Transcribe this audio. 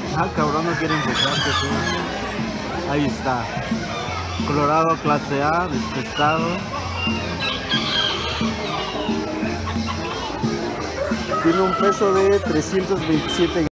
Ah, cabrón, no quiere enfocarte tú. Ahí está. Colorado clase A, despestado. Tiene un peso de 327